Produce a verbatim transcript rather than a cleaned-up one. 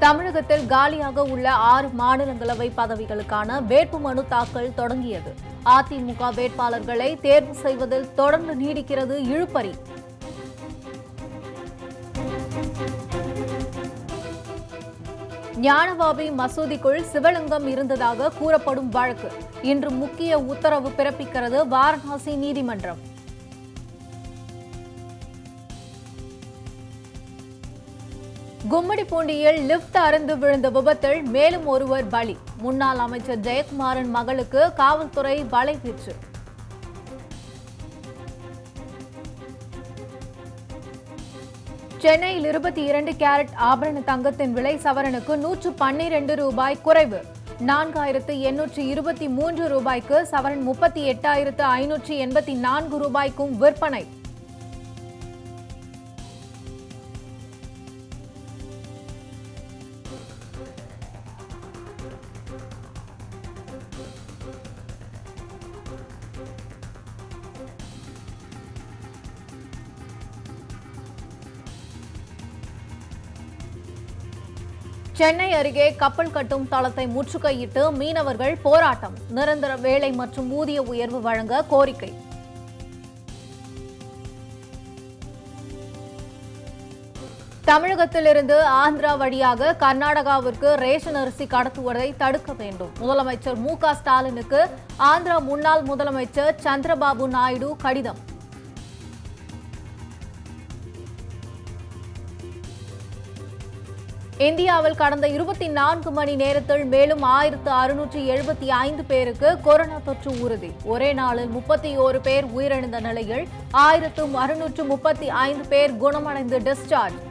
தமிழகத்தில் காலியாக உள்ள ஆறு மாநிலங்களவை பதவிகளுக்கான வேட்புமனு தாக்கல் தொடங்கியது. அதிமுக வேட்பாளர்களை தேர்வு செய்வதில் தொடர்ந்து நீடிக்கிறது இழுபறி. ஞானவாபி மசூதிக்குள் சிவலிங்கம் இருந்ததாக கூறப்படும் வழக்கு இன்று முக்கிய உத்தரவு பிறப்பிக்கிறது வாரணாசி நீதிமன்றம். கும்மிடிப்பூண்டியில் லிப்ட் அறுந்து விழுந்த விபத்தில் மேலும் ஒருவர் பலி. முன்னாள் அமைச்சர் ஜெயக்குமாரின் மகளுக்கு காவல்துறை வலைவீச்சு. சென்னையில் இருபத்தி இரண்டு கேரட் ஆபரண தங்கத்தின் விலை சவரனுக்கு நூற்று பன்னிரண்டு ரூபாய் குறைவு. நான்காயிரத்து எண்ணூற்று இருபத்தி மூன்று ரூபாய்க்கு சவரன் முப்பத்தி எட்டாயிரத்து ஐநூற்று எண்பத்தி நான்கு ரூபாய்க்கும் விற்பனை. சென்னை அருகே கப்பல் கட்டும் தளத்தை முற்றுகையிட்டு மீனவர்கள் போராட்டம். நிரந்தர வேலை மற்றும் ஊதிய உயர்வு வழங்க கோரிக்கை. தமிழகத்திலிருந்து ஆந்திரா வழியாக கர்நாடகாவிற்கு ரேஷன் அரிசி கடத்துவதை தடுக்க வேண்டும். முதலமைச்சர் மு க ஸ்டாலினுக்கு ஆந்திரா முன்னாள் முதலமைச்சர் சந்திரபாபு நாயுடு கடிதம். இந்தியாவில் கடந்த இருபத்தி நான்கு மணி நேரத்தில் மேலும் ஆயிரத்து அறுநூற்று எழுபத்தி ஐந்து பேருக்கு கொரோனா தொற்று உறுதி. ஒரே நாளில் முப்பத்தி ஓரு பேர் உயிரிழந்த நிலையில் ஆயிரத்து அறுநூற்று முப்பத்தி ஐந்து பேர் குணமடைந்து டிஸ்சார்ஜ்.